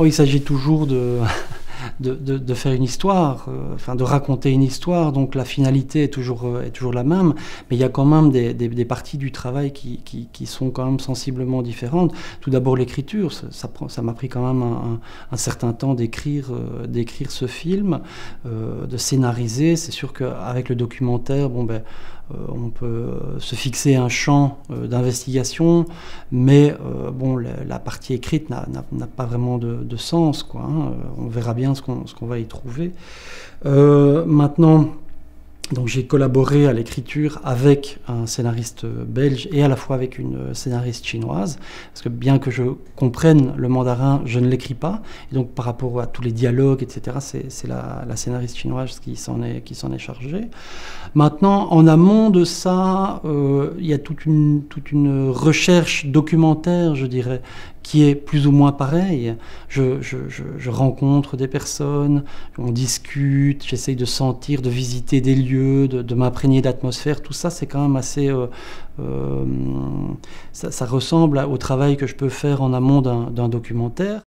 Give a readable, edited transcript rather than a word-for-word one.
Bon, il s'agit toujours de faire une histoire, enfin de raconter une histoire, donc la finalité est toujours la même, mais il y a quand même des parties du travail qui sont quand même sensiblement différentes. Tout d'abord l'écriture, ça m'a pris quand même un certain temps d'écrire ce film, de scénariser. C'est sûr qu'avec le documentaire, bon ben, on peut se fixer un champ d'investigation, mais bon, la partie écrite n'a pas vraiment de sens, quoi, hein. On verra bien ce qu'on va y trouver. Maintenant, donc j'ai collaboré à l'écriture avec un scénariste belge et à la fois avec une scénariste chinoise, parce que bien que je comprenne le mandarin, je ne l'écris pas, et donc par rapport à tous les dialogues, etc., c'est la scénariste chinoise qui s'en est chargée. Maintenant, en amont de ça, il y a toute une recherche documentaire, je dirais, qui est plus ou moins pareil. Je rencontre des personnes, on discute, j'essaye de sentir, de visiter des lieux, de m'imprégner d'atmosphère. Tout ça, c'est quand même assez... ça ressemble au travail que je peux faire en amont d'un documentaire.